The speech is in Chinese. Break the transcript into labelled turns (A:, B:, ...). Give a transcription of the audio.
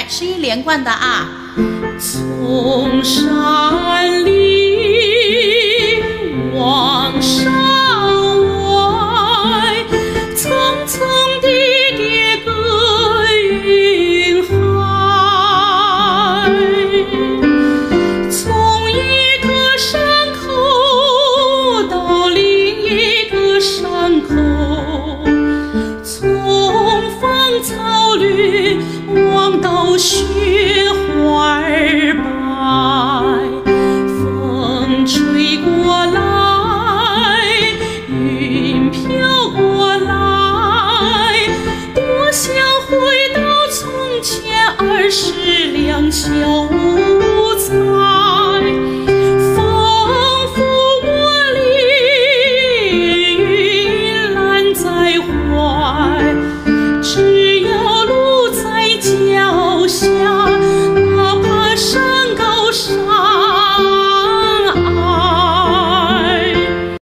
A: 来，是一连贯的啊。
B: 从山里往山外，层层叠叠个云海，从一个山口到另一个山口，从芳草绿望到雪花儿白，风吹过来，云飘过来，多想回到从前20两小